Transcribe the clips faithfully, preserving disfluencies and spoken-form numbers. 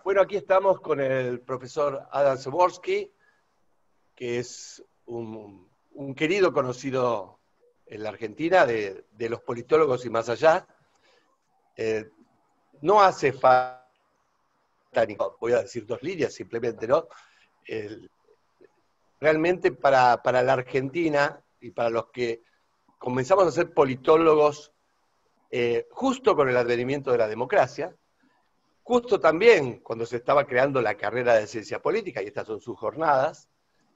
Bueno, aquí estamos con el profesor Adam Przeworski, que es un, un querido conocido en la Argentina de, de los politólogos y más allá. Eh, no hace falta, voy a decir dos líneas simplemente, ¿no? El, realmente para, para la Argentina y para los que comenzamos a ser politólogos eh, justo con el advenimiento de la democracia, justo también cuando se estaba creando la carrera de ciencia política, y estas son sus jornadas,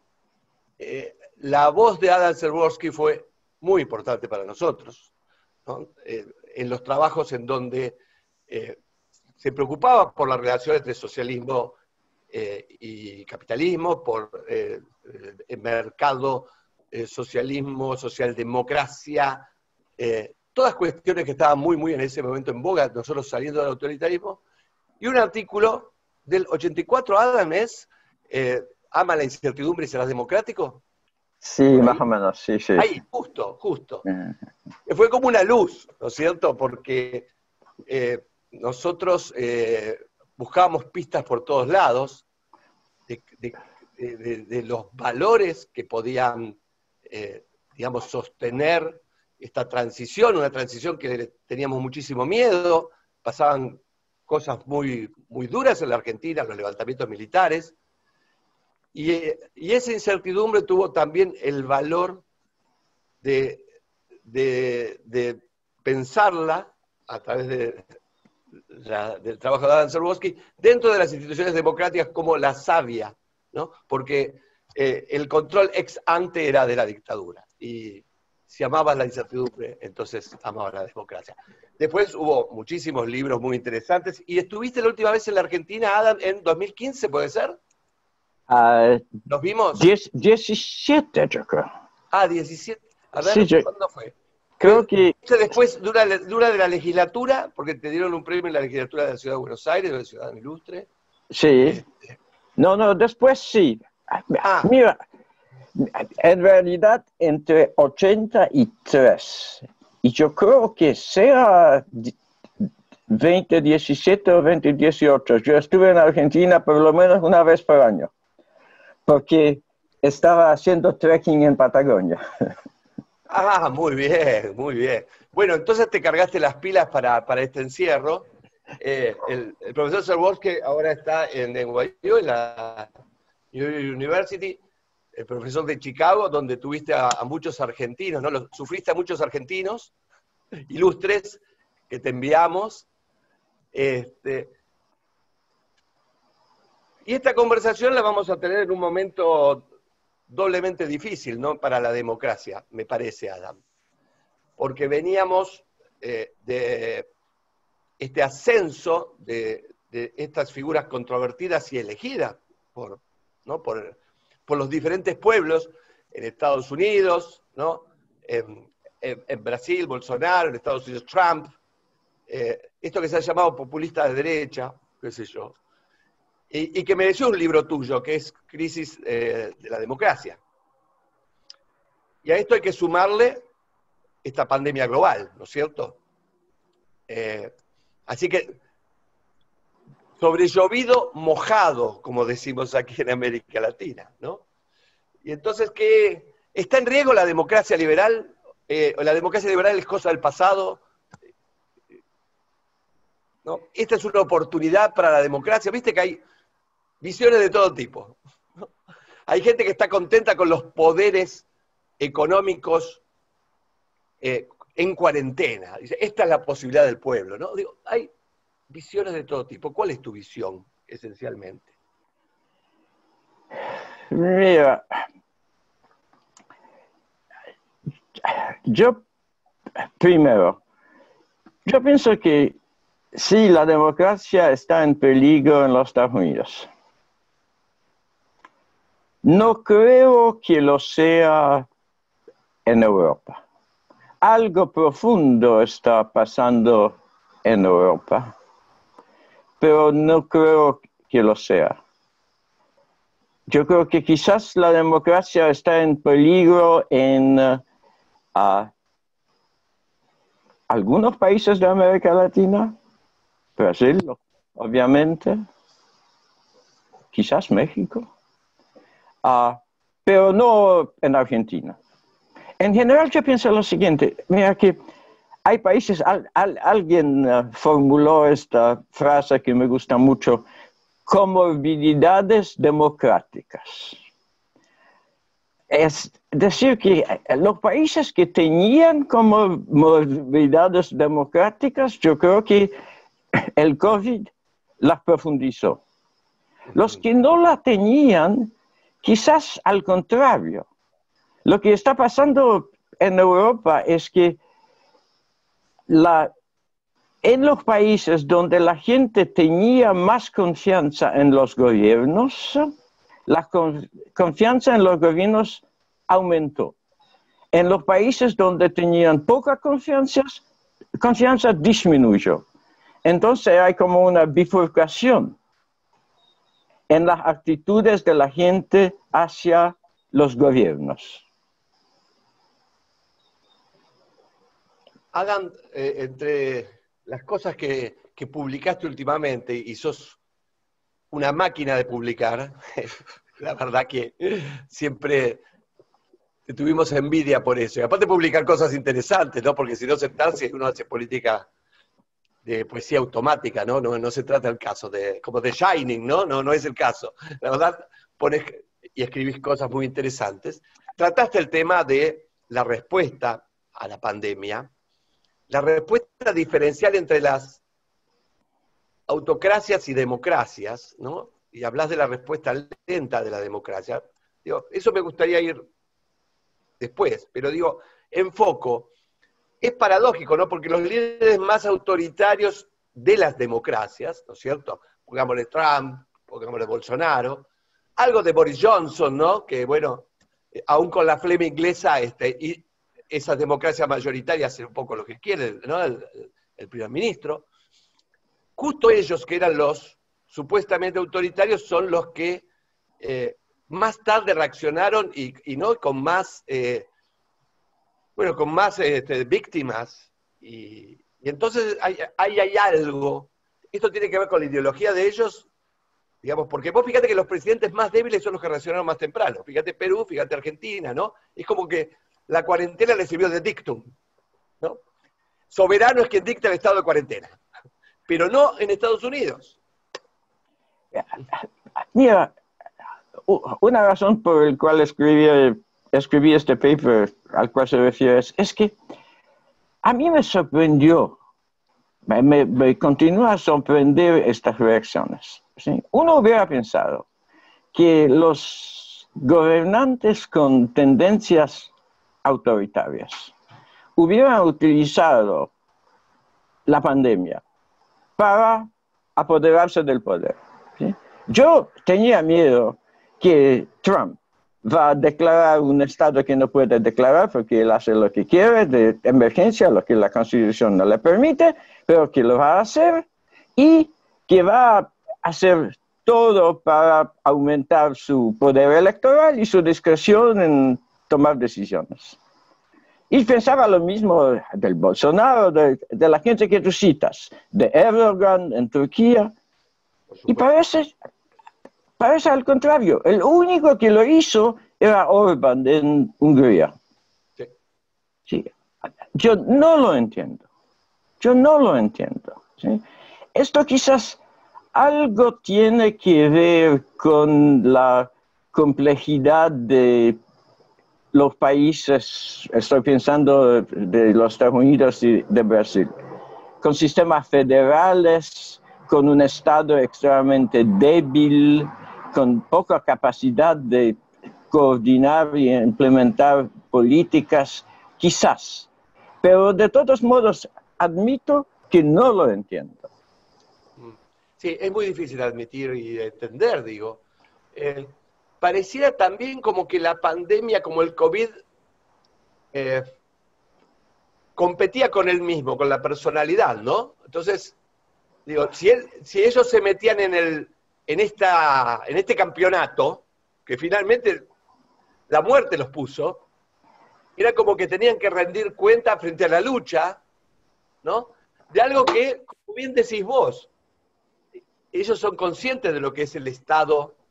eh, la voz de Adam Przeworski fue muy importante para nosotros, ¿no? Eh, en los trabajos en donde eh, se preocupaba por la relación entre socialismo eh, y capitalismo, por eh, el mercado, eh, socialismo, socialdemocracia, eh, todas cuestiones que estaban muy, muy en ese momento en boga, nosotros saliendo del autoritarismo. Y un artículo del ochenta y cuatro, Adam, es eh, ¿ama la incertidumbre y serás democrático? Sí, más o menos, sí, sí. Ahí, justo, justo. Uh-huh. Fue como una luz, ¿no es cierto? Porque eh, nosotros eh, buscábamos pistas por todos lados de, de, de, de los valores que podían, eh, digamos, sostener esta transición, una transición que teníamos muchísimo miedo, pasaban cosas muy, muy duras en la Argentina, los levantamientos militares, y, y esa incertidumbre tuvo también el valor de, de, de pensarla a través de, la, del trabajo de Adam Przeworski dentro de las instituciones democráticas como la savia, ¿no? Porque eh, el control ex ante era de la dictadura, y si amabas la incertidumbre, entonces amabas la democracia. Después hubo muchísimos libros muy interesantes. ¿Y estuviste la última vez en la Argentina, Adam, en dos mil quince, puede ser? Uh, ¿Nos vimos? diecisiete, yo creo. Ah, diecisiete. A ver, sí, yo, ¿cuándo fue? Creo que... Después de una, de una de la legislatura, porque te dieron un premio en la legislatura de la Ciudad de Buenos Aires, de la Ciudadano Ilustre. Sí. Este... No, no, después sí. Ah. Mira, en realidad entre ochenta y tres, y yo creo que sea veinte diecisiete o veinte dieciocho, yo estuve en Argentina por lo menos una vez por año, porque estaba haciendo trekking en Patagonia. Ah, muy bien, muy bien. Bueno, entonces te cargaste las pilas para, para este encierro. Eh, el, el profesor Przeworski ahora está en N Y U, en la New York University, el profesor de Chicago, donde tuviste a, a muchos argentinos, ¿no? Los, sufriste a muchos argentinos ilustres que te enviamos. Este, y esta conversación la vamos a tener en un momento doblemente difícil, ¿no? Para la democracia, me parece, Adam. Porque veníamos eh, de este ascenso de, de estas figuras controvertidas y elegidas por, ¿no? por, por los diferentes pueblos en Estados Unidos, ¿no? en, en, en Brasil, Bolsonaro, en Estados Unidos, Trump, eh, esto que se ha llamado populista de derecha, qué sé yo, y, y que mereció un libro tuyo, que es Crisis eh, de la Democracia. Y a esto hay que sumarle esta pandemia global, ¿no es cierto? Eh, así que, sobre llovido, mojado, como decimos aquí en América Latina, ¿no? Y entonces, ¿qué? ¿Está en riesgo la democracia liberal? Eh, ¿La democracia liberal es cosa del pasado? ¿No? Esta es una oportunidad para la democracia. Viste que hay visiones de todo tipo, ¿no? Hay gente que está contenta con los poderes económicos eh, en cuarentena. Dice, esta es la posibilidad del pueblo, ¿no? Digo, hay visiones de todo tipo. ¿Cuál es tu visión, esencialmente? Mira, yo, primero, yo pienso que sí, la democracia está en peligro en los Estados Unidos. No creo que lo sea en Europa. Algo profundo está pasando en Europa, pero no creo que lo sea. Yo creo que quizás la democracia está en peligro en uh, algunos países de América Latina, Brasil, obviamente, quizás México, uh, pero no en Argentina. En general yo pienso lo siguiente, mira que hay países, al, al, alguien uh, formuló esta frase que me gusta mucho, comorbilidades democráticas. Es decir, que los países que tenían comorbilidades democráticas, yo creo que el COVID las profundizó. Los que no la tenían, quizás al contrario. Lo que está pasando en Europa es que la, en los países donde la gente tenía más confianza en los gobiernos, la con, confianza en los gobiernos aumentó. En los países donde tenían poca confianza, confianza disminuyó. Entonces hay como una bifurcación en las actitudes de la gente hacia los gobiernos. Adam, eh, entre las cosas que, que publicaste últimamente, y sos una máquina de publicar, la verdad que siempre te tuvimos envidia por eso. Y aparte publicar cosas interesantes, ¿no? Porque si no sentarse, uno hace política de poesía automática, ¿no? No, no se trata el caso, de, como de Shining, ¿no? No, no es el caso. La verdad, pones y escribís cosas muy interesantes. Trataste el tema de la respuesta a la pandemia, la respuesta diferencial entre las autocracias y democracias, ¿no? Y hablas de la respuesta lenta de la democracia. Digo, eso me gustaría ir después, pero digo, enfoco. Es paradójico, ¿no? Porque los líderes más autoritarios de las democracias, ¿no es cierto? Pongámosle Trump, pongámosle Bolsonaro, algo de Boris Johnson, ¿no? Que, bueno, aún con la flema inglesa, este, y esas democracias mayoritarias hacen un poco lo que quieren, ¿no? El, el primer ministro. Justo ellos, que eran los supuestamente autoritarios, son los que eh, más tarde reaccionaron y, y no con más... Eh, bueno, con más este, víctimas, y, y entonces hay, hay, hay algo, esto tiene que ver con la ideología de ellos, digamos, porque vos fíjate que los presidentes más débiles son los que reaccionaron más temprano, fíjate Perú, fíjate Argentina, ¿no? Es como que la cuarentena le sirvió de dictum, ¿no? Soberano es quien dicta el estado de cuarentena, pero no en Estados Unidos. Mira, una razón por la cual escribí, escribí este paper al cual se refiere es, es que a mí me sorprendió, me, me, me continúa a sorprender estas reacciones, ¿sí? Uno hubiera pensado que los gobernantes con tendencias autoritarias hubieran utilizado la pandemia para apoderarse del poder, ¿sí? Yo tenía miedo que Trump va a declarar un estado que no puede declarar porque él hace lo que quiere de emergencia, lo que la Constitución no le permite, pero que lo va a hacer y que va a hacer todo para aumentar su poder electoral y su discreción en tomar decisiones. Y pensaba lo mismo del Bolsonaro, de, de la gente que tú citas, de Erdogan en Turquía, y parece... Parece al contrario, el único que lo hizo era Orbán en Hungría. Sí. Sí. Yo no lo entiendo, yo no lo entiendo, ¿sí? Esto quizás algo tiene que ver con la complejidad de los países, estoy pensando de los Estados Unidos y de Brasil, con sistemas federales, con un Estado extremadamente débil, con poca capacidad de coordinar y implementar políticas, quizás. Pero de todos modos, admito que no lo entiendo. Sí, es muy difícil admitir y entender, digo. Eh, pareciera también como que la pandemia, como el COVID, eh, competía con él mismo, con la personalidad, ¿no? Entonces, digo, si, él, si ellos se metían en el... En, esta, en este campeonato, que finalmente la muerte los puso, era como que tenían que rendir cuenta frente a la lucha, ¿no? De algo que, como bien decís vos, ellos son conscientes de lo que es el estado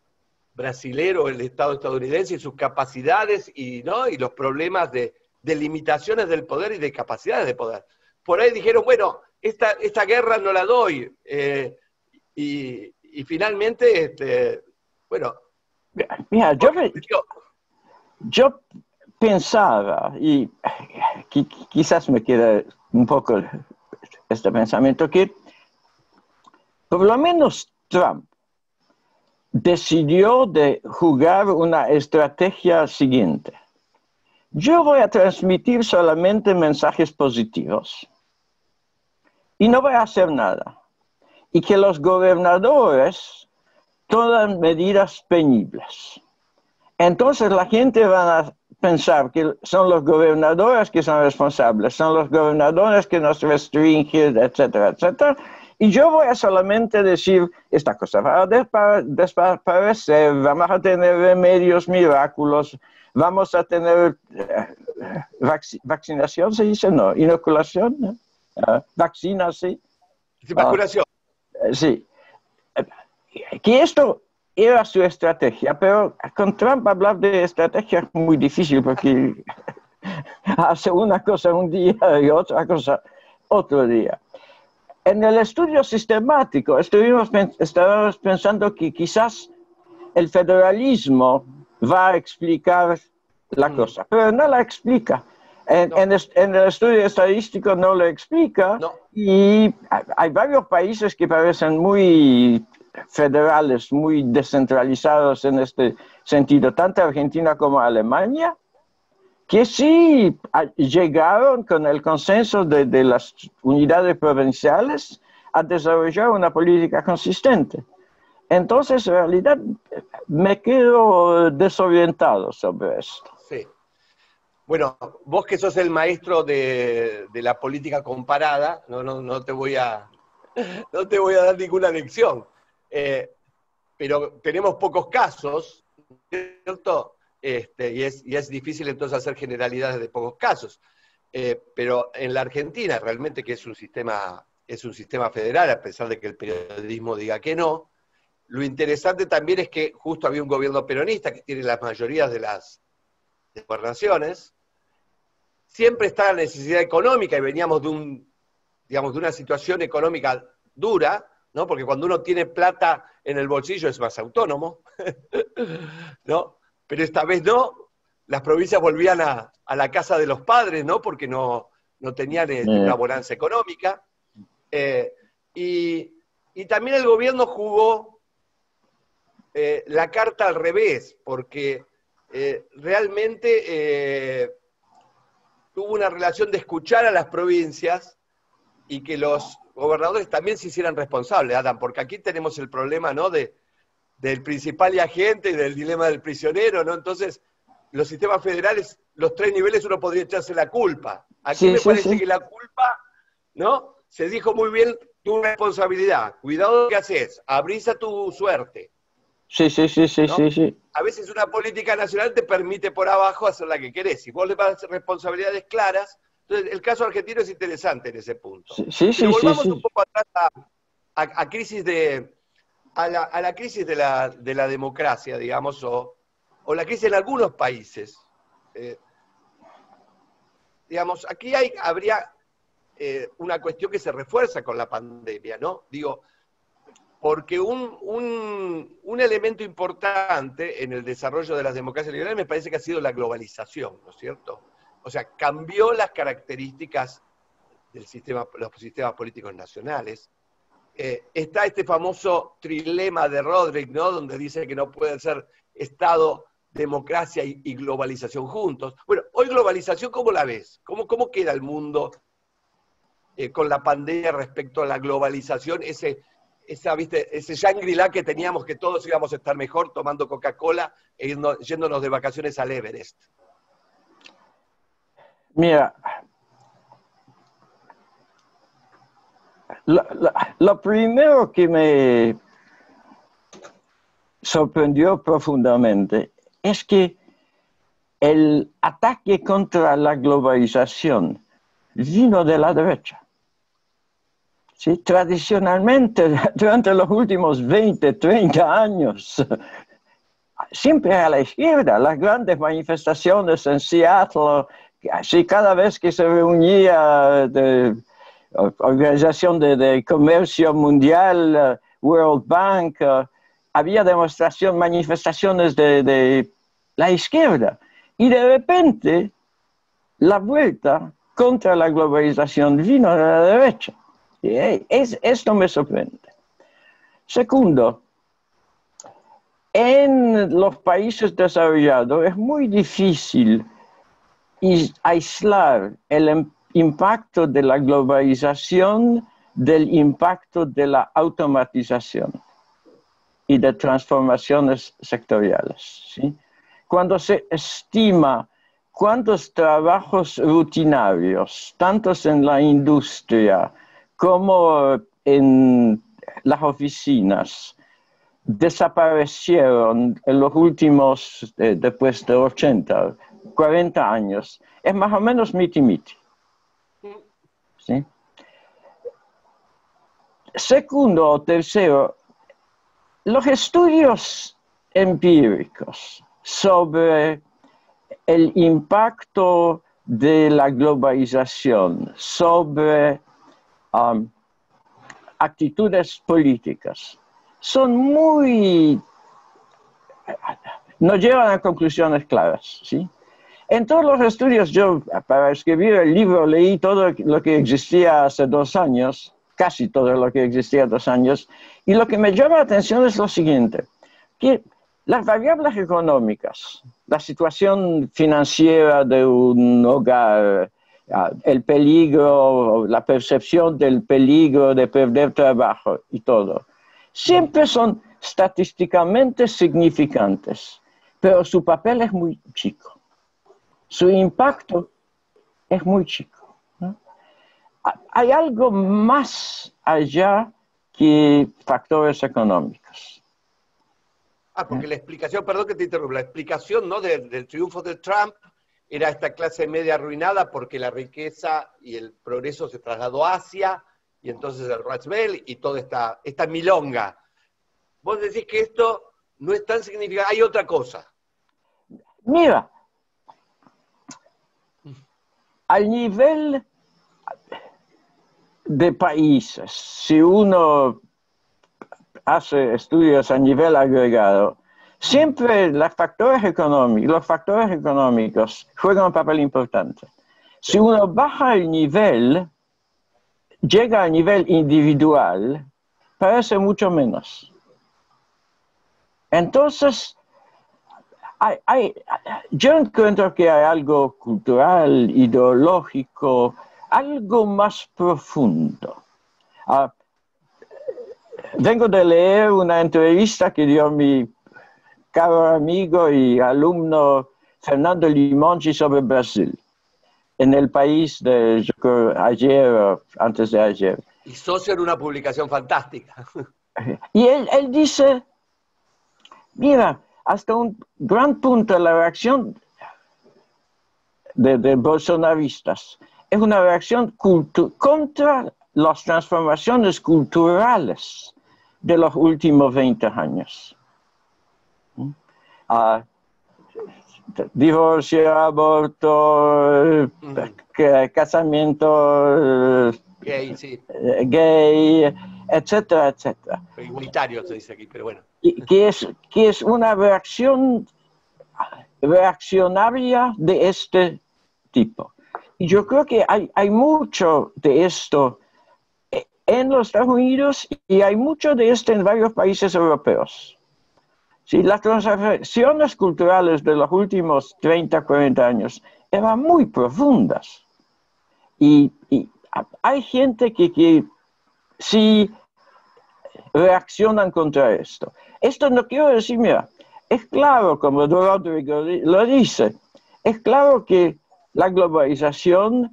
brasilero, el Estado estadounidense y sus capacidades y, ¿no? y los problemas de, de limitaciones del poder y de capacidades de poder. Por ahí dijeron, bueno, esta, esta guerra no la doy. Eh, y, y finalmente, este, bueno... Mira, yo, yo pensaba, y quizás me queda un poco este pensamiento, que por lo menos Trump decidió de jugar una estrategia siguiente. Yo voy a transmitir solamente mensajes positivos y no voy a hacer nada. Y que los gobernadores toman medidas penibles. Entonces la gente va a pensar que son los gobernadores que son responsables, son los gobernadores que nos restringen, etcétera, etcétera. Y yo voy a solamente decir, esta cosa va a desaparecer, vamos a tener remedios miraculosos, vamos a tener uh, vac vaccinación, se dice, no, inoculación, ¿no? Uh, vaccina, sí. Sí, vacunación. Uh, sí. Que esto era su estrategia, pero con Trump hablar de estrategia es muy difícil porque hace una cosa un día y otra cosa otro día. En el estudio sistemático estuvimos, estábamos pensando que quizás el federalismo va a explicar la mm. cosa, pero no la explica. En, no. en, en el estudio estadístico no lo explica no. Y hay varios países que parecen muy federales, muy descentralizados en este sentido, tanto Argentina como Alemania, que sí llegaron con el consenso de, de las unidades provinciales a desarrollar una política consistente. Entonces, en realidad, me quedo desorientado sobre esto. Sí. Bueno, vos que sos el maestro de, de la política comparada, no, no, no, te voy a, no te voy a dar ninguna lección, eh, pero tenemos pocos casos, ¿cierto? Este, y, es, y es difícil entonces hacer generalidades de pocos casos. Eh, pero en la Argentina, realmente que es un, sistema, es un sistema federal, a pesar de que el periodismo diga que no, lo interesante también es que justo había un gobierno peronista que tiene las mayorías de las de gobernaciones, siempre está la necesidad económica y veníamos de, un, digamos, de una situación económica dura, ¿no? Porque cuando uno tiene plata en el bolsillo es más autónomo, ¿no? Pero esta vez no, las provincias volvían a, a la casa de los padres, ¿no? Porque no, no tenían eh, una bonanza económica. Eh, y, y también el gobierno jugó eh, la carta al revés, porque eh, realmente eh, tuvo una relación de escuchar a las provincias y que los gobernadores también se hicieran responsables, Adam, porque aquí tenemos el problema, ¿no? De, del principal y agente y del dilema del prisionero, ¿no? Entonces, los sistemas federales, los tres niveles uno podría echarse la culpa. Aquí sí, me sí, parece sí. que la culpa, ¿no? Se dijo muy bien, tu responsabilidad, cuidado que haces, abrís a tu suerte. Sí, sí, sí, sí, ¿no? sí, sí. A veces una política nacional te permite por abajo hacer la que querés. Si vos le vas a hacer responsabilidades claras, entonces el caso argentino es interesante en ese punto. Sí, sí, sí. Pero volvamos sí, sí. un poco atrás a, a, a crisis de... A la, a la crisis de la, de la democracia, digamos, o, o la crisis en algunos países. Eh, digamos, aquí hay, habría eh, una cuestión que se refuerza con la pandemia, ¿no? Digo, porque un, un, un elemento importante en el desarrollo de las democracias liberales me parece que ha sido la globalización, ¿no es cierto? O sea, cambió las características del sistema, los sistemas políticos nacionales. Eh, está este famoso trilema de Roderick, ¿no? Donde dice que no pueden ser Estado, democracia y, y globalización juntos. Bueno, hoy globalización, ¿cómo la ves? ¿Cómo, cómo queda el mundo eh, con la pandemia respecto a la globalización? Ese, esa, ¿viste? Ese Shangri-La que teníamos que todos íbamos a estar mejor tomando Coca-Cola e irnos, yéndonos de vacaciones al Everest. Mira, Lo, lo, lo primero que me sorprendió profundamente es que el ataque contra la globalización vino de la derecha. ¿Sí? Tradicionalmente, durante los últimos veinte, treinta años, siempre a la izquierda, las grandes manifestaciones en Seattle, así cada vez que se reunía de Organización de, de Comercio Mundial, World Bank, uh, había demostración, manifestaciones de, de la izquierda. Y de repente, la vuelta contra la globalización vino de la derecha. Y es, esto me sorprende. Segundo, en los países desarrollados es muy difícil aislar el impacto de la globalización del impacto de la automatización y de transformaciones sectoriales, ¿sí? Cuando se estima cuántos trabajos rutinarios, tanto en la industria como en las oficinas, desaparecieron en los últimos, eh, después de ochenta, cuarenta años, es más o menos miti-miti. ¿Sí? Segundo o tercero, los estudios empíricos sobre el impacto de la globalización sobre um, actitudes políticas son muy... no llevan a conclusiones claras, ¿sí? En todos los estudios, yo para escribir el libro leí todo lo que existía hace dos años, casi todo lo que existía hace dos años, y lo que me llama la atención es lo siguiente, que las variables económicas, la situación financiera de un hogar, el peligro, la percepción del peligro de perder trabajo y todo, siempre son estadísticamente significantes, pero su papel es muy chico. Su impacto es muy chico, ¿no? Hay algo más allá que factores económicos. Ah, porque la explicación, perdón que te interrumpa, la explicación, ¿no?, de, del triunfo de Trump era esta clase media arruinada porque la riqueza y el progreso se trasladó a Asia, y entonces el Rust Belt y toda esta, esta milonga. Vos decís que esto no es tan significativo, hay otra cosa. Mira, al nivel de países, si uno hace estudios a nivel agregado, siempre los factores económicos, los factores económicos juegan un papel importante. Si uno baja el nivel, llega al nivel individual, parece mucho menos. Entonces, hay, hay, yo encuentro que hay algo cultural, ideológico, algo más profundo. Uh, vengo de leer una entrevista que dio mi caro amigo y alumno Fernando Limonchi sobre Brasil, en el país de, yo creo, ayer, antes de ayer. Y socio en una publicación fantástica. Y él, él dice, mira, hasta un gran punto la reacción de, de bolsonaristas es una reacción contra las transformaciones culturales de los últimos veinte años. Uh, divorcio, aborto, mm. casamiento gay, sí. gay, etcétera, etcétera. Igualitario se dice aquí, pero bueno. Y, que, es, que es una reacción reaccionaria de este tipo. Y yo creo que hay, hay mucho de esto en los Estados Unidos y hay mucho de esto en varios países europeos. Sí, las transformaciones culturales de los últimos treinta, cuarenta años eran muy profundas. Y, y hay gente que, que sí reaccionan contra esto. Esto no quiero decir, mira, es claro, como Rodrigo lo dice, es claro que la globalización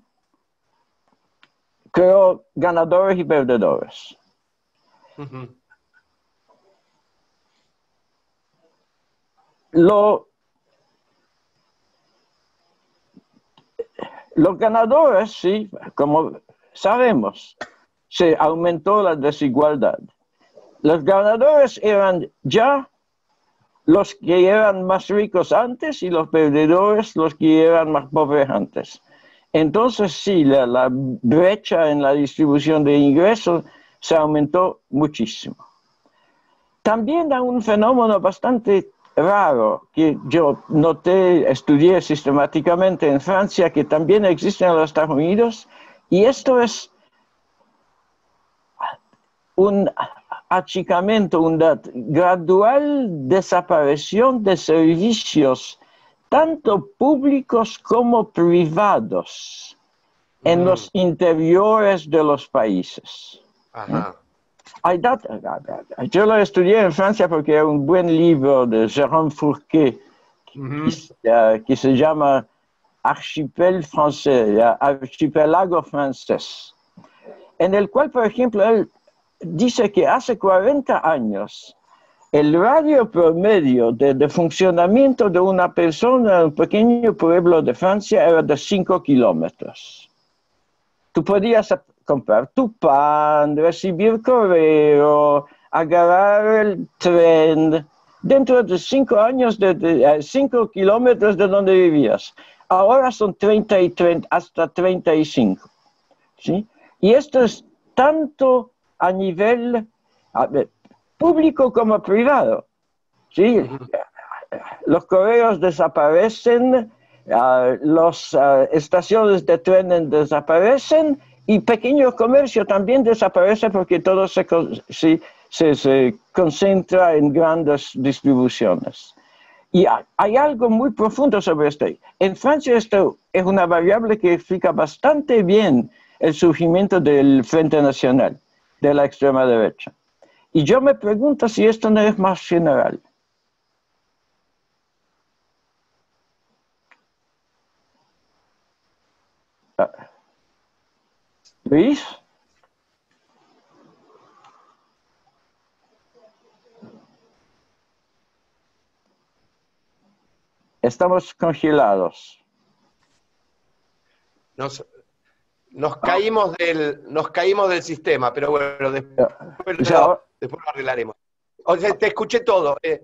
creó ganadores y perdedores. Uh-huh. Lo, los ganadores, sí, como sabemos, se aumentó la desigualdad. Los ganadores eran ya los que eran más ricos antes y los perdedores los que eran más pobres antes. Entonces sí, la, la brecha en la distribución de ingresos se aumentó muchísimo. También hay un fenómeno bastante raro que yo noté, estudié sistemáticamente en Francia, que también existe en los Estados Unidos, y esto es un achicamiento, una gradual desaparición de servicios, tanto públicos como privados, en mm. los interiores de los países. Ajá. Hay data, yo lo estudié en Francia porque era un buen libro de Jérôme Fourquet, uh-huh. que, que se llama Archipel francés, Archipelago francés, en el cual, por ejemplo, él dice que hace cuarenta años el radio promedio de, de funcionamiento de una persona en un pequeño pueblo de Francia era de cinco kilómetros. Tú podías comprar tu pan, recibir correo, agarrar el tren, dentro de cinco años, de, de cinco kilómetros de donde vivías. Ahora son treinta y treinta, hasta treinta y cinco. ¿Sí? Y esto es tanto a nivel a ver, público como privado. ¿Sí? Los correos desaparecen, uh, las uh, estaciones de tren desaparecen, y pequeño comercio también desaparece porque todo se, se, se, se concentra en grandes distribuciones. Y hay, hay algo muy profundo sobre esto. En Francia esto es una variable que explica bastante bien el surgimiento del Frente Nacional, de la extrema derecha. Y yo me pregunto si esto no es más general. ¿Luis? Estamos congelados. Nos, nos, caímos del, nos caímos del sistema, pero bueno, después, lo, después lo arreglaremos. O sea, te escuché todo. Eh,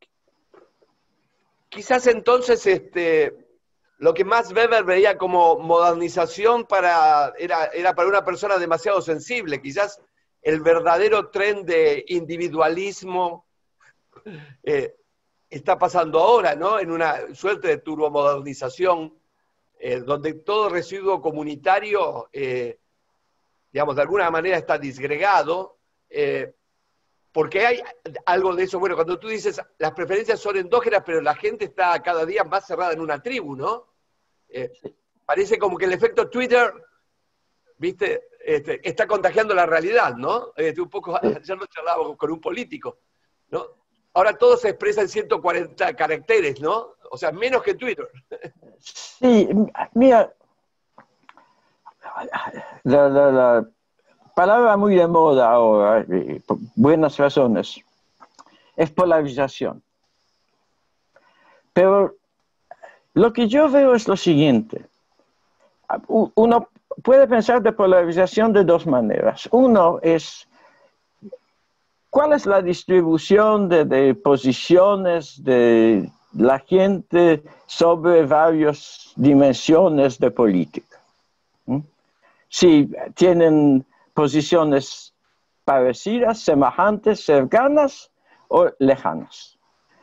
quizás entonces este, lo que Max Weber veía como modernización para, era, era para una persona demasiado sensible. Quizás el verdadero tren de individualismo eh, está pasando ahora, ¿no? En una suerte de turbomodernización, eh, donde todo residuo comunitario, eh, digamos, de alguna manera está disgregado, eh, porque hay algo de eso. Bueno, cuando tú dices las preferencias son endógenas, pero la gente está cada día más cerrada en una tribu, ¿no? Eh, parece como que el efecto Twitter, ¿viste? Este, está contagiando la realidad, ¿no? Este, un poco, ayer lo charlábamos con un político, ¿no? Ahora todo se expresa en ciento cuarenta caracteres, ¿no? O sea, menos que Twitter. Sí, mira, la, la, la palabra muy de moda ahora, por buenas razones, es polarización. Pero lo que yo veo es lo siguiente. Uno puede pensar de polarización de dos maneras. Uno es, ¿cuál es la distribución de, de posiciones de la gente sobre varias dimensiones de política? ¿Mm? Si tienen posiciones parecidas, semejantes, cercanas o lejanas.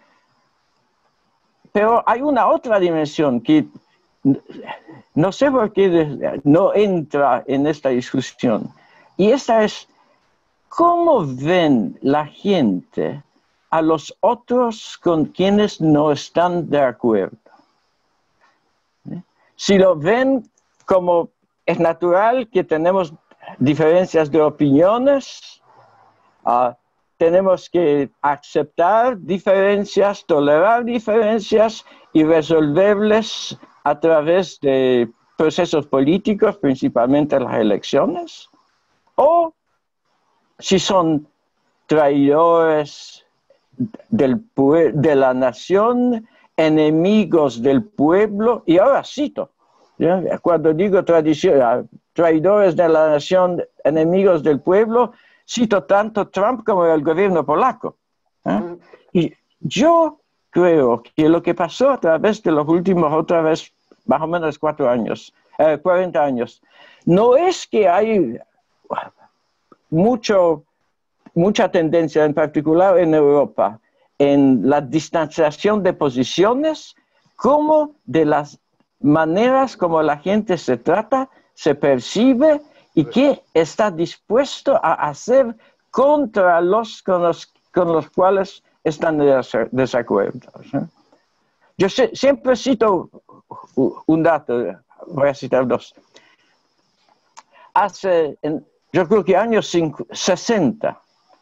Pero hay una otra dimensión que no sé por qué no entra en esta discusión, y esa es cómo ven la gente a los otros con quienes no están de acuerdo. Si lo ven como es natural que tenemos diferencias de opiniones, uh, tenemos que aceptar diferencias, tolerar diferencias y resolverles a través de procesos políticos, principalmente las elecciones, o si son traidores del de la nación, enemigos del pueblo, y ahora cito, ¿ya? Cuando digo tradición, traidores de la nación, enemigos del pueblo, cito tanto Trump como el gobierno polaco. ¿eh? Y yo creo que lo que pasó a través de los últimos, otra vez, más o menos cuatro años, eh, cuarenta años, no es que hay mucho, mucha tendencia, en particular en Europa, en la distanciación de posiciones, como de las maneras como la gente se trata, se percibe y qué está dispuesto a hacer contra los con los, con los cuales están de desacuerdo. ¿Sí? Yo sé, siempre cito un dato, voy a citar dos. Hace, en, yo creo que años sesenta,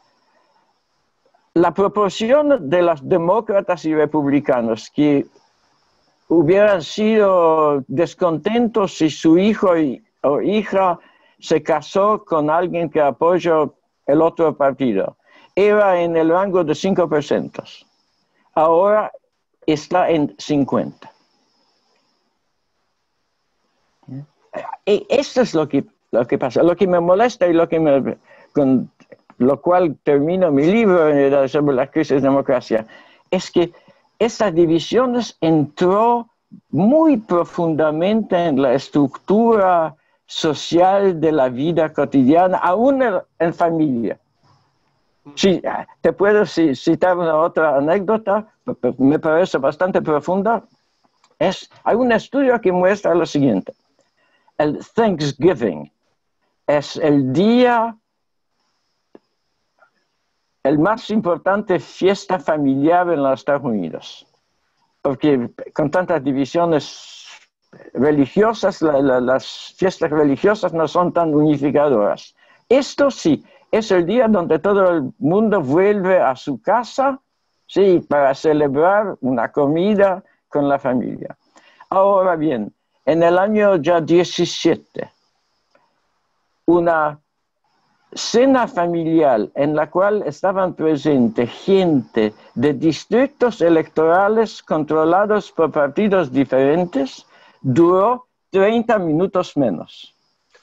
la proporción de los demócratas y republicanos que hubieran sido descontentos si su hijo o hija se casó con alguien que apoyó el otro partido, era en el rango de cinco por ciento. Ahora está en cincuenta. Y esto es lo que, lo que pasa. Lo que me molesta y lo que me, con lo cual termino mi libro sobre la crisis de democracia, es que estas divisiones entró muy profundamente en la estructura social de la vida cotidiana, aún en, en familia. Sí, te puedo citar una otra anécdota, me parece bastante profunda. Es, hay un estudio que muestra lo siguiente. El Thanksgiving es el día, el más importante fiesta familiar en los Estados Unidos. Porque con tantas divisiones religiosas, la, la, las fiestas religiosas no son tan unificadoras. Esto sí, es el día donde todo el mundo vuelve a su casa, sí, para celebrar una comida con la familia. Ahora bien, en el año ya diecisiete, una cena familiar en la cual estaban presentes gente de distritos electorales controlados por partidos diferentes, duró treinta minutos menos.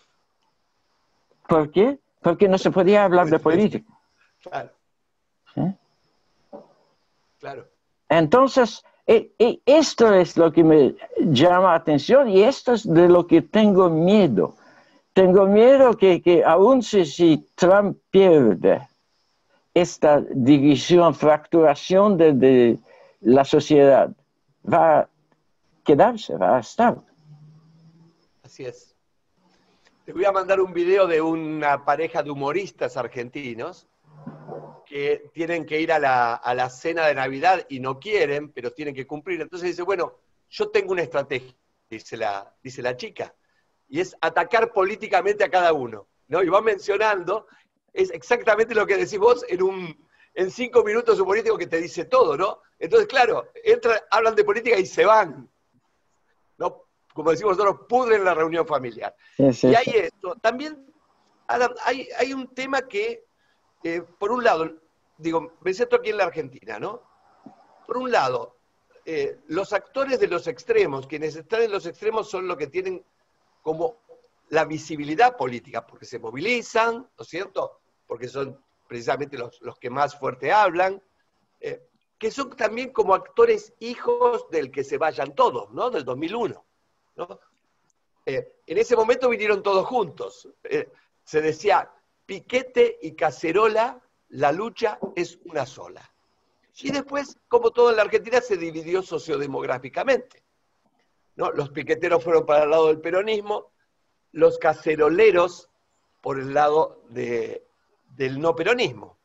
¿Por qué? Porque no se podía hablar de política. Claro. ¿Sí? Claro. Entonces, e, e, esto es lo que me llama la atención y esto es de lo que tengo miedo. Tengo miedo que, que aún si, si Trump pierde esta división, fracturación de, de la sociedad, va a quedarse, va a estar. Así es. Te voy a mandar un video de una pareja de humoristas argentinos que tienen que ir a la, a la cena de Navidad y no quieren, pero tienen que cumplir. Entonces dice, bueno, yo tengo una estrategia, dice la, dice la chica, y es atacar políticamente a cada uno, ¿no? Y va mencionando, es exactamente lo que decís vos en, un, en cinco minutos humorístico que te dice todo, ¿no? Entonces, claro, entra, hablan de política y se van, ¿no? Como decimos nosotros, pudren la reunión familiar. Sí, sí, y hay sí. esto. También, Adam, hay, hay un tema que, eh, por un lado, digo, me siento aquí en la Argentina, ¿no? Por un lado, eh, los actores de los extremos, quienes están en los extremos son los que tienen como la visibilidad política, porque se movilizan, ¿no es cierto? Porque son precisamente los, los que más fuerte hablan, eh, que son también como actores hijos del que se vayan todos, ¿no? Del dos mil uno. ¿No? Eh, en ese momento vinieron todos juntos. Eh, se decía, piquete y cacerola, la lucha es una sola. Y después, como todo en la Argentina, se dividió sociodemográficamente, ¿no? Los piqueteros fueron para el lado del peronismo, los caceroleros por el lado de, del no peronismo.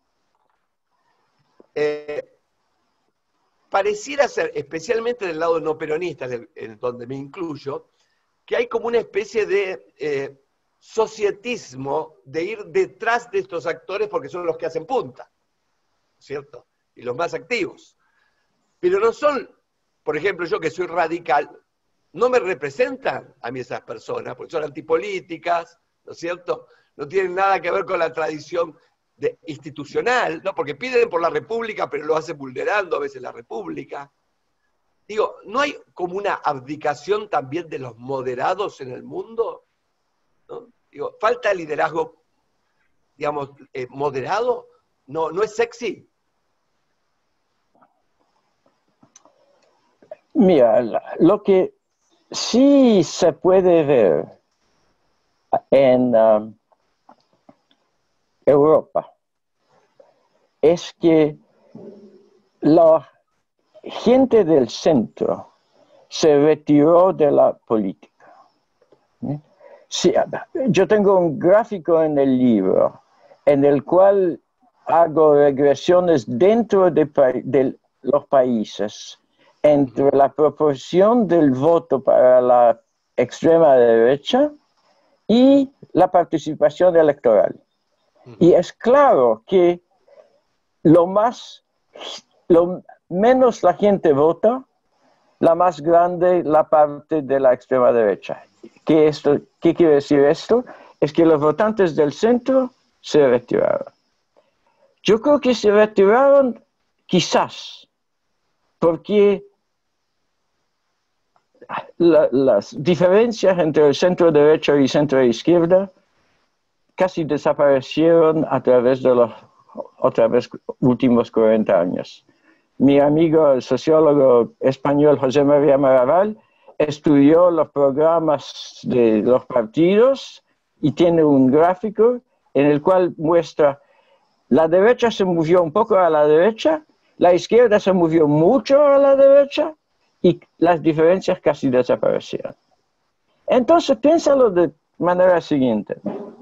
Eh, Pareciera ser, especialmente del lado no peronista, en donde me incluyo, que hay como una especie de eh, societismo de ir detrás de estos actores porque son los que hacen punta, ¿cierto? Y los más activos. Pero no son, por ejemplo, yo que soy radical, no me representan a mí esas personas, porque son antipolíticas, ¿no es cierto? No tienen nada que ver con la tradición de, institucional, ¿no? Porque piden por la República, pero lo hacen vulnerando a veces la República. Digo, ¿no hay como una abdicación también de los moderados en el mundo? ¿No? Digo, ¿falta liderazgo, digamos, eh, moderado? No, ¿no es sexy? Mira, lo que sí se puede ver en uh, Europa es que la gente del centro se retiró de la política. Sí, yo tengo un gráfico en el libro en el cual hago regresiones dentro de, de los países entre la proporción del voto para la extrema derecha y la participación electoral. Y es claro que lo más, lo menos la gente vota, la más grande la parte de la extrema derecha. ¿Qué, esto, ¿Qué quiere decir esto? Es que los votantes del centro se retiraron. Yo creo que se retiraron quizás porque la, las diferencias entre el centro derecha y centro izquierda casi desaparecieron a través de los otra vez últimos cuarenta años. Mi amigo, el sociólogo español José María Maraval, estudió los programas de los partidos y tiene un gráfico en el cual muestra la derecha se movió un poco a la derecha, la izquierda se movió mucho a la derecha y las diferencias casi desaparecieron. Entonces, piénsalo de manera siguiente.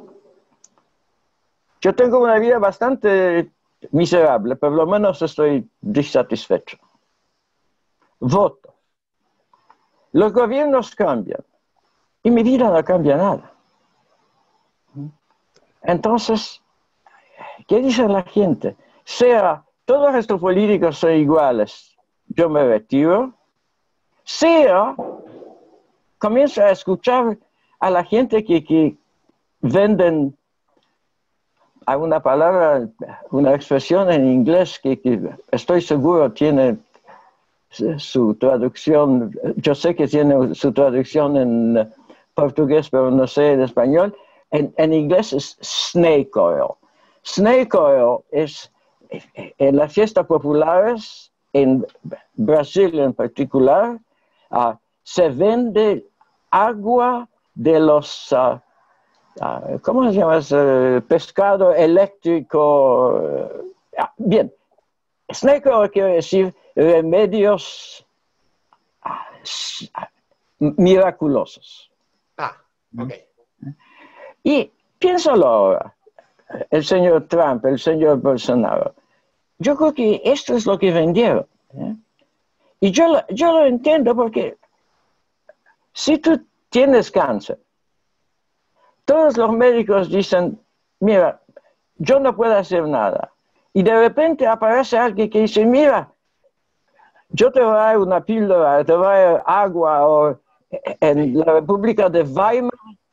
Yo tengo una vida bastante miserable, por lo menos estoy dissatisfecho. Voto. Los gobiernos cambian y mi vida no cambia nada. Entonces, ¿qué dice la gente? Sea todos estos políticos son iguales, yo me retiro. Sea, comienzo a escuchar a la gente que, que venden hay una palabra, una expresión en inglés que, que estoy seguro tiene su traducción, yo sé que tiene su traducción en portugués, pero no sé en español. En, en inglés es snake oil. Snake oil es, en las fiestas populares, en Brasil en particular, uh, se vende agua de los... Uh, Uh, ¿Cómo se llama? Uh, pescado eléctrico. Uh, bien, snake oil quiere decir remedios uh, miraculosos. Ah, ok. Y piénsalo ahora, el señor Trump, el señor Bolsonaro. Yo creo que esto es lo que vendieron. ¿eh? Y yo, yo lo entiendo porque si tú tienes cáncer, todos los médicos dicen, mira, yo no puedo hacer nada. Y de repente aparece alguien que dice, mira, yo te voy a dar una píldora, te voy a dar agua. O en la República de Weimar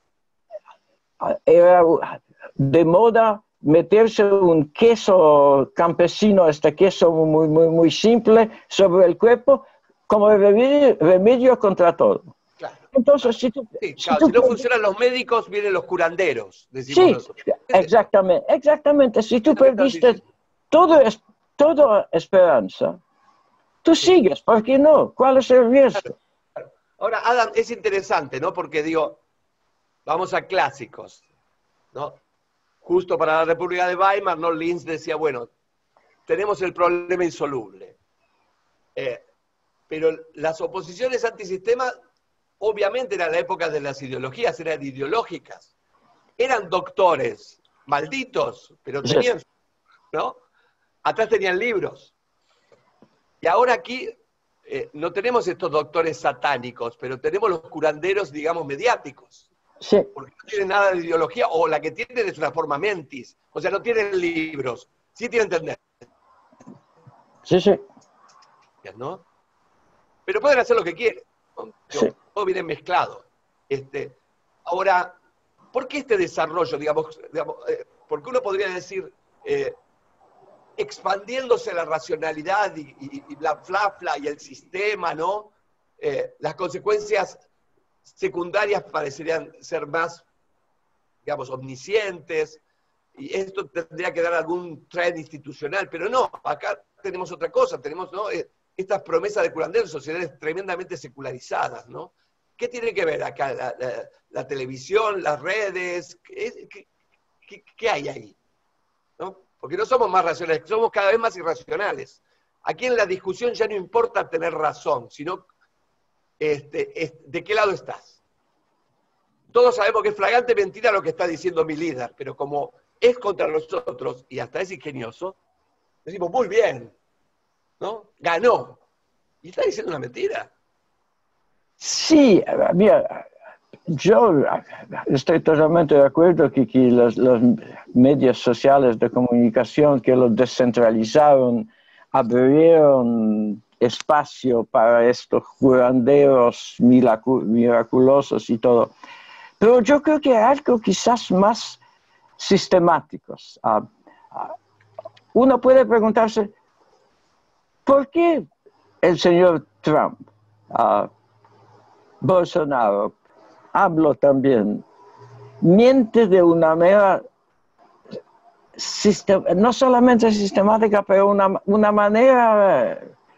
era de moda meterse un queso campesino, este queso muy, muy, muy simple, sobre el cuerpo como remedio, remedio contra todo. Claro. Entonces, si, tú, sí, si, claro, tú si no puedes... funcionan los médicos, vienen los curanderos, decimos sí, nosotros. exactamente, exactamente. Si tú perdiste todo, toda esperanza, tú sí. sigues, ¿por qué no? ¿Cuál es el riesgo? Claro, claro. Ahora, Adam, es interesante, ¿no? Porque digo, vamos a clásicos, ¿no? Justo para la República de Weimar, ¿no? Linz decía, bueno, tenemos el problema insoluble. Eh, pero las oposiciones antisistema obviamente eran la época de las ideologías, eran ideológicas. Eran doctores, malditos, pero tenían, ¿no? Atrás tenían libros. Y ahora aquí eh, no tenemos estos doctores satánicos, pero tenemos los curanderos, digamos, mediáticos. Sí. Porque no tienen nada de ideología, o la que tienen es una forma mentis. O sea, no tienen libros, sí tienen entender. Sí, sí. ¿No? Pero pueden hacer lo que quieren. ¿no? Sí. Todo viene mezclado. Este, ahora, ¿por qué este desarrollo? Digamos, digamos eh, porque uno podría decir, eh, expandiéndose la racionalidad y, y, y la flafla y el sistema, ¿no? Eh, las consecuencias secundarias parecerían ser más, digamos, omniscientes, y esto tendría que dar algún trend institucional, pero no, acá tenemos otra cosa, tenemos, ¿no? Eh, estas promesas de curandero en sociedades tremendamente secularizadas, ¿no? ¿Qué tiene que ver acá la, la, la televisión, las redes? ¿Qué, qué, qué, qué hay ahí? ¿No? Porque no somos más racionales, somos cada vez más irracionales. Aquí en la discusión ya no importa tener razón, sino este, es, de qué lado estás. Todos sabemos que es flagrante mentira lo que está diciendo mi líder, pero como es contra nosotros y hasta es ingenioso, decimos, muy bien, ¿no? Ganó. Y está diciendo una mentira. Sí, mira, yo estoy totalmente de acuerdo que, que los, los medios sociales de comunicación que los descentralizaron, abrieron espacio para estos curanderos miraculosos y todo. Pero yo creo que hay algo quizás más sistemáticos. Uh, uh, uno puede preguntarse, ¿por qué el señor Trump, uh, Bolsonaro, hablo también, miente de una manera no solamente sistemática, pero una, una manera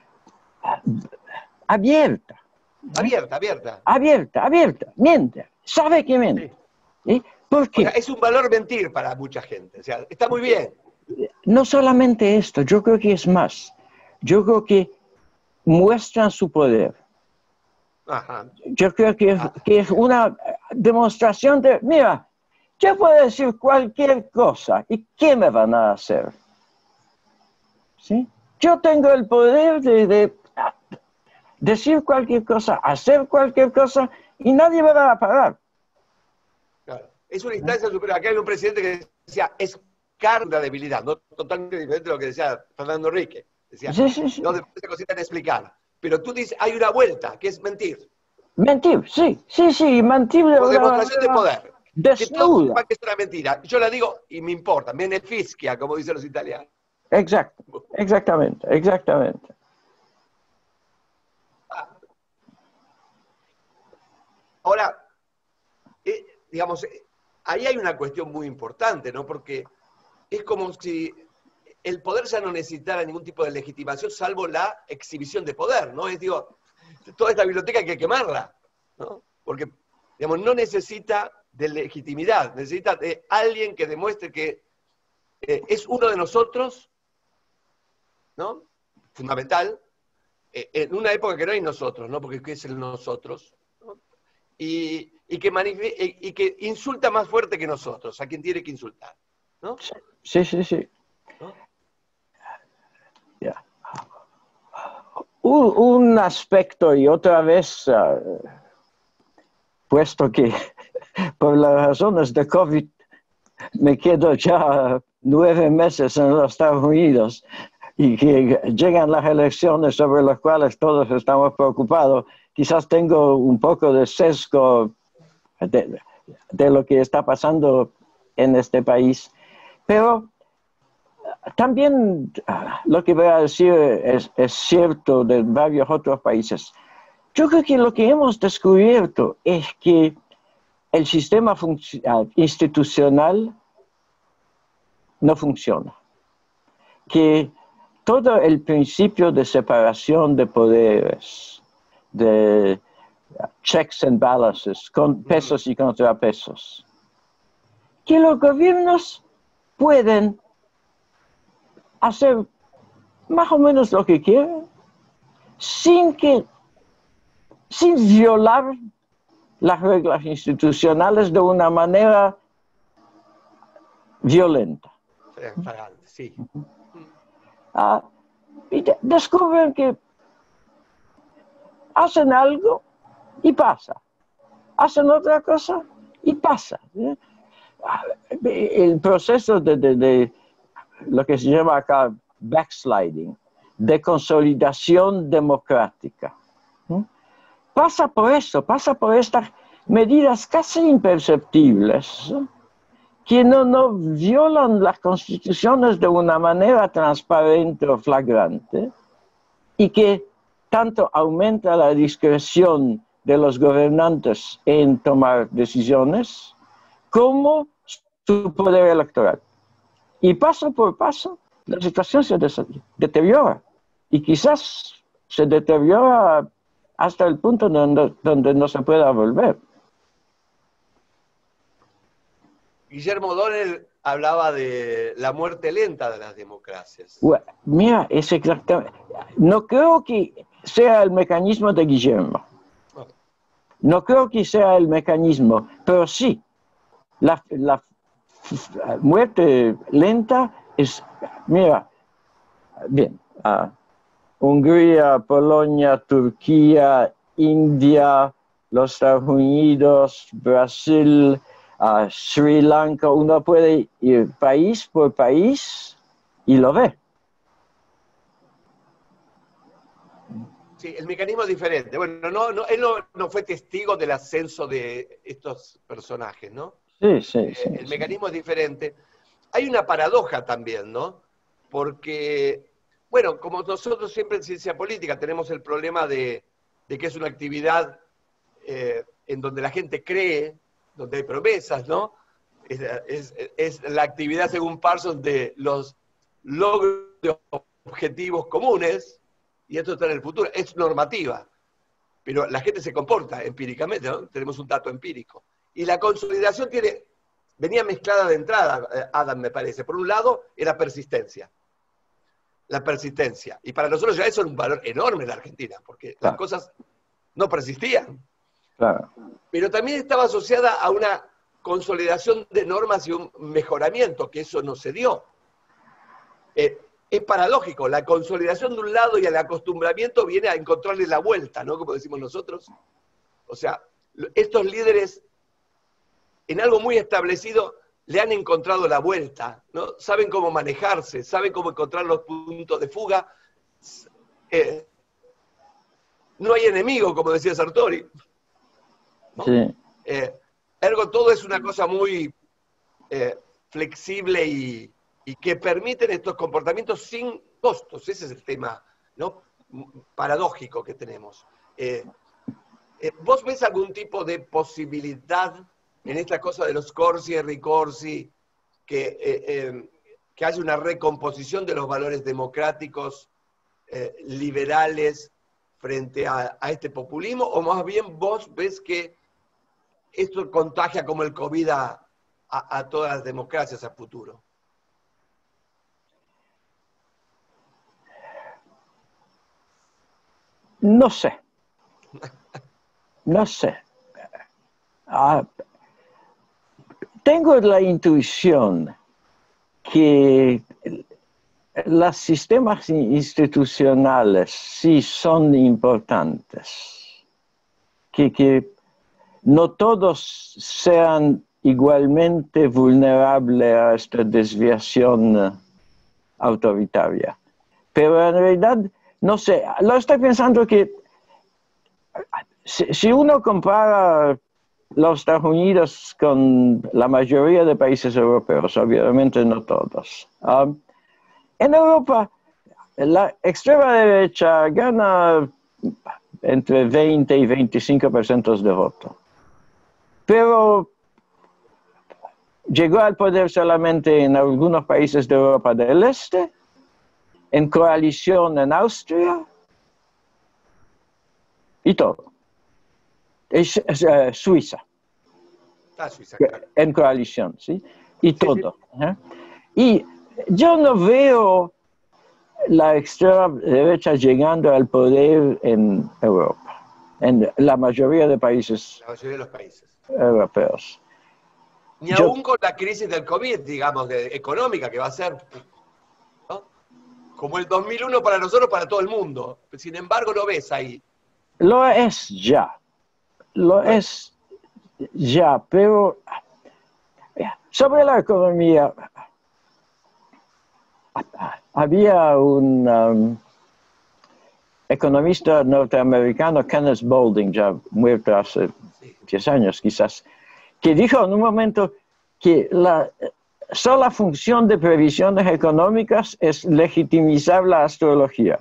abierta? Abierta, abierta. Abierta, abierta, miente, sabe que miente. Sí. ¿Sí? ¿Por qué? O sea, es un valor mentir para mucha gente, o sea, está muy bien. No solamente esto, yo creo que es más. Yo creo que muestran su poder. Ajá. Yo creo que, ah. que es una demostración de, mira, yo puedo decir cualquier cosa, ¿y qué me van a hacer? ¿Sí? Yo tengo el poder de, de decir cualquier cosa, hacer cualquier cosa, y nadie me va a parar. Claro. Es una instancia superior. Acá hay un presidente que decía, es carne de debilidad, no totalmente diferente de lo que decía Fernando Henrique. Decía, sí, sí, sí. no, después se cositas en explicar. Pero tú dices, hay una vuelta, que es mentir. Mentir, sí, sí, sí, mentir de Por una demostración de poder. Desnuda. Que todos sepan que es una mentira. Yo la digo y me importa, me beneficia, como dicen los italianos. Exacto, exactamente, exactamente. Ahora, eh, digamos, eh, ahí hay una cuestión muy importante, ¿no? Porque es como si el poder ya no necesitara ningún tipo de legitimación, salvo la exhibición de poder, ¿no? Es, digo, toda esta biblioteca hay que quemarla, ¿no? Porque, digamos, no necesita de legitimidad, necesita de alguien que demuestre que eh, es uno de nosotros, ¿no? Fundamental, eh, en una época que no hay nosotros, ¿no? Porque ¿qué es el nosotros? ¿No? Y, y, que y que insulta más fuerte que nosotros, a quien tiene que insultar, ¿no? Sí, sí, sí. ¿No? Yeah. Un, un aspecto, y otra vez, uh, puesto que por las razones de COVID me quedo ya nueve meses en los Estados Unidos y que llegan las elecciones sobre las cuales todos estamos preocupados, quizás tengo un poco de sesgo de, de lo que está pasando en este país, pero también lo que voy a decir es, es cierto de varios otros países. Yo creo que lo que hemos descubierto es que el sistema institucional no funciona, que todo el principio de separación de poderes, de checks and balances, con pesos y contrapesos, que los gobiernos pueden hacer más o menos lo que quieren, sin que, sin violar las reglas institucionales de una manera violenta. Sí. Ah, y de descubren que hacen algo y pasa, hacen otra cosa y pasa. ¿Eh? El proceso de, de, de lo que se llama acá backsliding, de consolidación democrática, ¿eh? pasa por eso, pasa por estas medidas casi imperceptibles, ¿eh? que no, no violan las constituciones de una manera transparente o flagrante y que tanto aumenta la discreción de los gobernantes en tomar decisiones como su poder electoral. Y paso por paso, la situación se deteriora y quizás se deteriora hasta el punto donde, donde no se pueda volver. Guillermo O'Donnell hablaba de la muerte lenta de las democracias. Bueno, mira, es exactamente... No creo que sea el mecanismo de Guillermo. No creo que sea el mecanismo, pero sí, la, la muerte lenta es... Mira, bien, uh, Hungría, Polonia, Turquía, India, los Estados Unidos, Brasil... a Sri Lanka, uno puede ir país por país y lo ve. Sí, el mecanismo es diferente. Bueno, no, no, él no, no fue testigo del ascenso de estos personajes, ¿no? Sí, sí, eh, sí. El sí. mecanismo es diferente. Hay una paradoja también, ¿no? Porque, bueno, como nosotros siempre en ciencia política tenemos el problema de, de que es una actividad eh, en donde la gente cree, donde hay promesas, ¿no? Es, es, es la actividad, según Parsons, de los logros de objetivos comunes, y esto está en el futuro, es normativa, pero la gente se comporta empíricamente, ¿no? Tenemos un dato empírico. Y la consolidación tiene, venía mezclada de entrada, Adam, me parece. Por un lado, era persistencia. La persistencia. Y para nosotros ya eso es un valor enorme en la Argentina, porque Claro. las cosas no persistían. Claro. Pero también estaba asociada a una consolidación de normas y un mejoramiento, que eso no se dio. Eh, es paradójico, la consolidación de un lado y el acostumbramiento viene a encontrarle la vuelta, ¿no? Como decimos nosotros. O sea, estos líderes, en algo muy establecido, le han encontrado la vuelta, ¿no? Saben cómo manejarse, saben cómo encontrar los puntos de fuga. Eh, no hay enemigo, como decía Sartori, ¿no? Sí. Eh, ergo, todo es una cosa muy eh, flexible y, y que permiten estos comportamientos sin costos. Ese es el tema, ¿no? Paradójico que tenemos. Eh, eh, ¿Vos ves algún tipo de posibilidad en esta cosa de los corsi y ricorsi que, eh, eh, que haya una recomposición de los valores democráticos, eh, liberales, frente a, a este populismo? ¿O más bien vos ves que esto contagia como el COVID a, a, a todas las democracias a futuro? No sé. No sé. Ah, tengo la intuición que los sistemas institucionales sí son importantes, que, que no todos sean igualmente vulnerables a esta desviación autoritaria. Pero en realidad, no sé, lo estoy pensando que si, si uno compara los Estados Unidos con la mayoría de países europeos, obviamente no todos. Um, en Europa, la extrema derecha gana entre veinte y veinticinco por ciento de voto. Pero llegó al poder solamente en algunos países de Europa del Este, en coalición en Austria, y todo. Es, es uh, Suiza. Ah, Suiza, claro. En coalición, ¿sí? Y todo. Sí, sí. ¿eh? Y yo no veo la extrema derecha llegando al poder en Europa, en la mayoría de países La mayoría de los países. europeos. Ni Yo, aún con la crisis del COVID, digamos, de, económica, que va a ser, ¿no? Como el dos mil uno para nosotros, para todo el mundo. Sin embargo, lo ves ahí. lo es ya, lo Bueno. es ya, pero sobre la economía, había un um, economista norteamericano, Kenneth Boulding, ya muerto hace diez años quizás, que dijo en un momento que la sola función de previsiones económicas es legitimizar la astrología.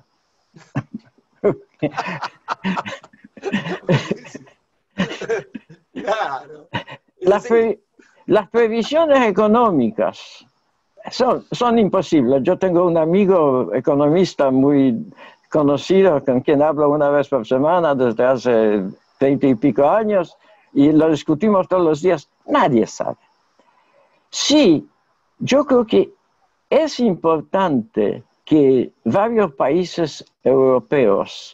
Claro. Las, pre, las previsiones económicas son, son imposibles. Yo tengo un amigo economista muy conocido con quien hablo una vez por semana desde hace veinte y pico años y lo discutimos todos los días. Nadie sabe. Sí, yo creo que es importante que varios países europeos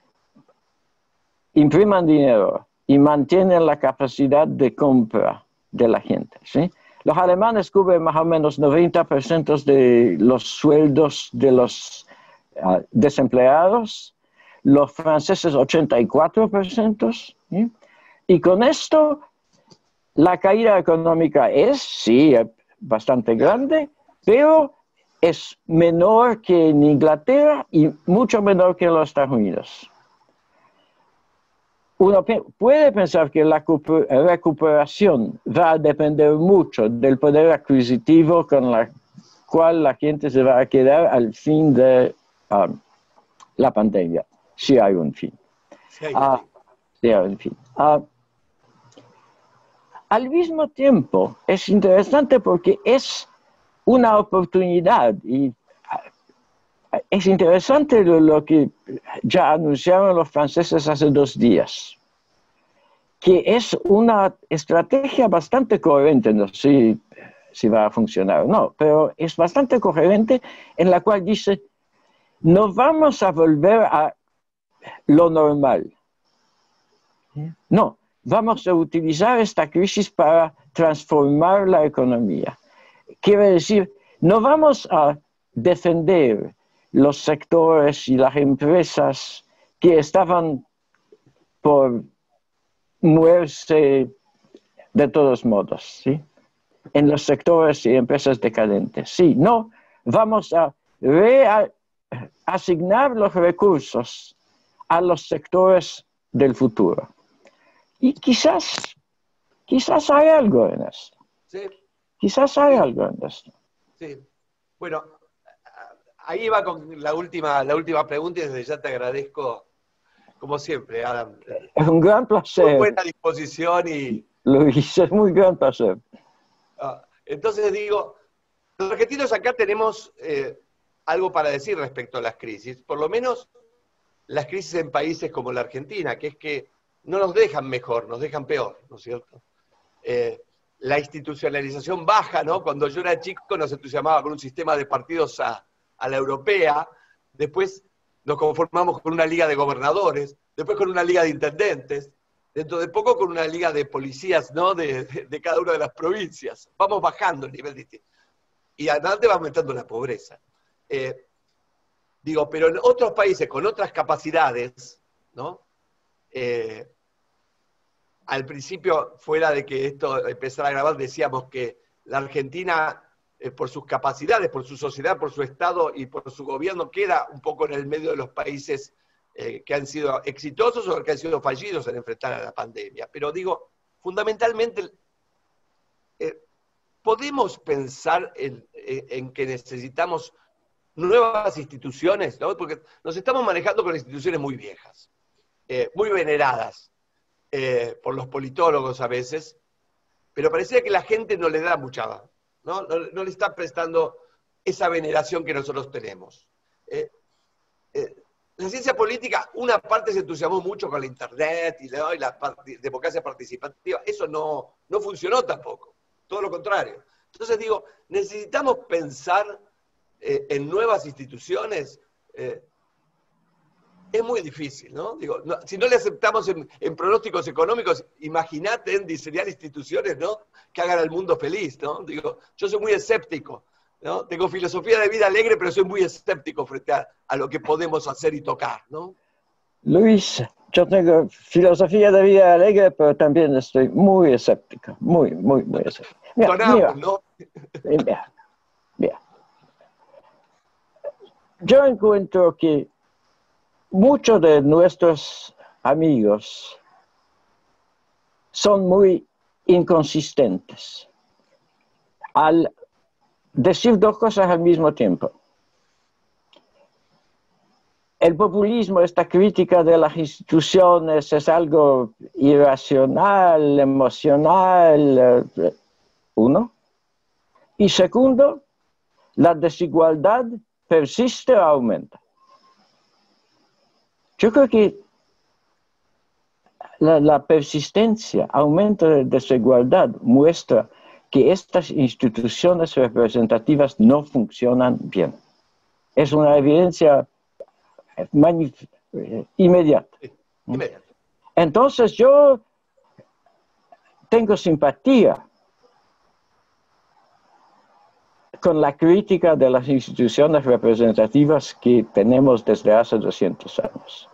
impriman dinero y mantienen la capacidad de compra de la gente, ¿sí? Los alemanes cubren más o menos noventa por ciento de los sueldos de los uh, desempleados, los franceses ochenta y cuatro por ciento, ¿sí? Y con esto la caída económica es, sí, bastante grande, pero es menor que en Inglaterra y mucho menor que en los Estados Unidos. Uno puede pensar que la recuperación va a depender mucho del poder adquisitivo con la cual la gente se va a quedar al fin de um, la pandemia, si hay un fin. Sí, hay un fin. Uh, si hay un fin. Uh, al mismo tiempo, es interesante porque es una oportunidad y es interesante lo, lo que ya anunciaron los franceses hace dos días, que es una estrategia bastante coherente, no sé si, si va a funcionar o no, pero es bastante coherente en la cual dice, no vamos a volver a lo normal. No, vamos a utilizar esta crisis para transformar la economía. Quiere decir, no vamos a defender los sectores y las empresas que estaban por moverse de todos modos, ¿sí? En los sectores y empresas decadentes. Sí, no, vamos a reasignar los recursos a los sectores del futuro. Y quizás, quizás hay algo en esto. Sí. Quizás hay sí. algo en esto. Sí. Bueno, ahí va con la última, la última pregunta y desde ya te agradezco, como siempre, Adam. Es un gran placer. Muy buena disposición y... Luis, es muy gran placer. Ah, entonces digo, los argentinos acá tenemos eh, algo para decir respecto a las crisis, por lo menos las crisis en países como la Argentina, que es que no nos dejan mejor, nos dejan peor, ¿no es cierto? Eh, la institucionalización baja, ¿no? Cuando yo era chico nos entusiasmaba con un sistema de partidos a, a la europea, después nos conformamos con una liga de gobernadores, después con una liga de intendentes, dentro de poco con una liga de policías, ¿no? De, de, de cada una de las provincias. Vamos bajando el nivel distinto. Y adelante va aumentando la pobreza. Eh, digo, pero en otros países con otras capacidades, ¿no? Eh, al principio, fuera de que esto empezara a grabar, decíamos que la Argentina, eh, por sus capacidades, por su sociedad, por su Estado y por su gobierno, queda un poco en el medio de los países eh, que han sido exitosos o que han sido fallidos en enfrentar a la pandemia. Pero digo, fundamentalmente, eh, podemos pensar en, en, en que necesitamos nuevas instituciones, ¿no? Porque nos estamos manejando con instituciones muy viejas, eh, muy veneradas, Eh, por los politólogos a veces, pero parecía que la gente no le da mucha, ¿no? No, no le está prestando esa veneración que nosotros tenemos. Eh, eh, la ciencia política, una parte se entusiasmó mucho con la internet y la, y la democracia participativa, eso no, no funcionó tampoco, todo lo contrario. Entonces digo, necesitamos pensar eh, en nuevas instituciones. eh, Es muy difícil, ¿no? Digo, no, si no le aceptamos en, en pronósticos económicos, imagínate en diseñar instituciones, ¿no? Que hagan al mundo feliz, ¿no? Digo, yo soy muy escéptico, ¿no? Tengo filosofía de vida alegre, pero soy muy escéptico frente a, a lo que podemos hacer y tocar, ¿no? Luis, yo tengo filosofía de vida alegre, pero también estoy muy escéptico, muy, muy, muy escéptico. Mira, Sonamos, mira, ¿no? mira, mira. Yo encuentro que muchos de nuestros amigos son muy inconsistentes al decir dos cosas al mismo tiempo. El populismo, esta crítica de las instituciones, es algo irracional, emocional, uno. Y segundo, la desigualdad persiste o aumenta. Yo creo que la, la persistencia, aumento de desigualdad muestra que estas instituciones representativas no funcionan bien. Es una evidencia inmediata. Sí, inmediata. Entonces yo tengo simpatía con la crítica de las instituciones representativas que tenemos desde hace doscientos años.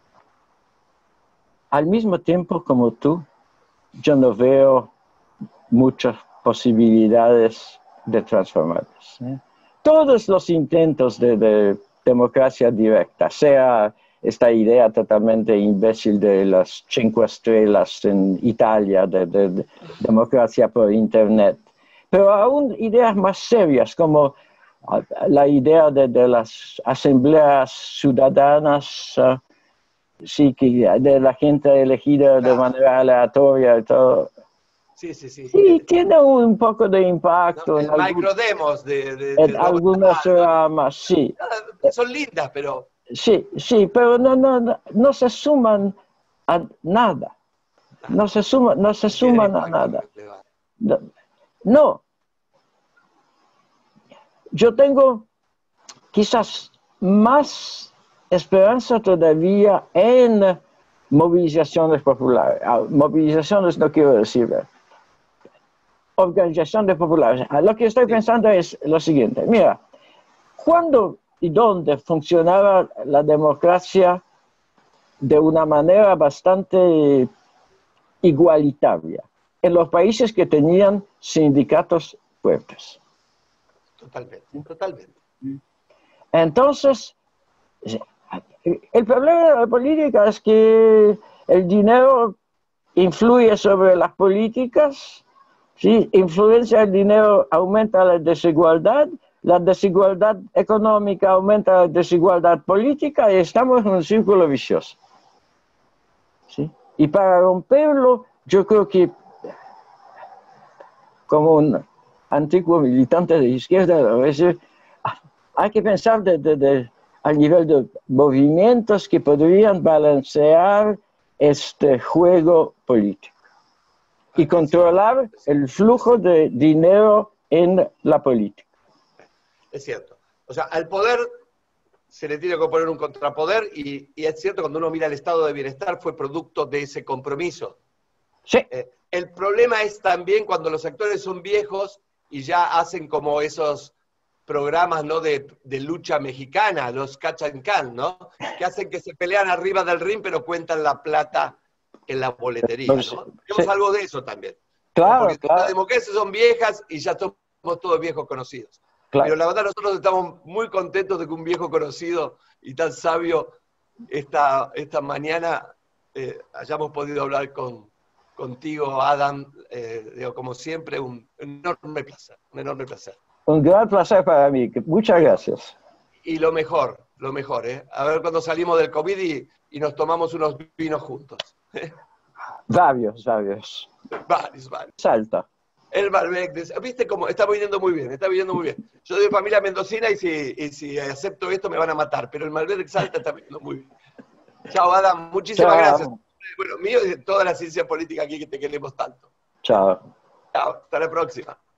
Al mismo tiempo, como tú, yo no veo muchas posibilidades de transformarlas, ¿eh? Todos los intentos de, de democracia directa, sea esta idea totalmente imbécil de las cinco estrellas en Italia, de, de, de democracia por Internet, pero aún ideas más serias como la idea de, de las asambleas ciudadanas, uh, sí, que de la gente elegida de manera aleatoria y todo. Sí, sí, sí. Sí, tiene un poco de impacto. No, en el algún, microdemos de, de, en de algunas ramas, sí. Son lindas, pero... Sí, sí, pero no, no, no, no se suman a nada. No se, suma, no se suman a nada. No, no. Yo tengo quizás más esperanza todavía en movilizaciones populares. Movilizaciones no quiero decir organizaciones populares. Lo que estoy pensando es lo siguiente. Mira, ¿cuándo y dónde funcionaba la democracia de una manera bastante igualitaria? En los países que tenían sindicatos fuertes. Totalmente, totalmente. Entonces, el problema de la política es que el dinero influye sobre las políticas, ¿sí? Influencia el dinero, aumenta la desigualdad, la desigualdad económica aumenta la desigualdad política y estamos en un círculo vicioso, ¿sí? Y para romperlo, yo creo que como un antiguo militante de izquierda, a veces hay que pensar de, de, de, a nivel de movimientos que podrían balancear este juego político y controlar el flujo de dinero en la política. Es cierto. O sea, al poder se le tiene que poner un contrapoder y, y es cierto, cuando uno mira el estado de bienestar fue producto de ese compromiso. Sí. Eh, el problema es también cuando los actores son viejos y ya hacen como esos programas, ¿no?, de, de lucha mexicana, los catch and can, ¿no? Que hacen que se pelean arriba del ring pero cuentan la plata en la boletería, ¿no? Sí. Tenemos algo de eso también. Claro, ¿no? Porque claro. las democracias son viejas y ya somos todos viejos conocidos. Claro. Pero la verdad nosotros estamos muy contentos de que un viejo conocido y tan sabio esta, esta mañana eh, hayamos podido hablar con, contigo, Adam. Eh, digo, como siempre, un enorme placer, un enorme placer. Un gran placer para mí. Muchas gracias. Y lo mejor, lo mejor, ¿eh? A ver cuando salimos del COVID y, y nos tomamos unos vinos juntos. Varios, varios. Varios, varios. Salta. El Malbec, viste cómo está viniendo muy bien, está viniendo muy bien. Yo soy de familia mendocina y si, y si acepto esto me van a matar, pero el Malbec Salta está viniendo muy bien. Chao, Adam, muchísimas Chao. gracias. Bueno, mío y de toda la ciencia política aquí que te queremos tanto. Chao. Chao, hasta la próxima.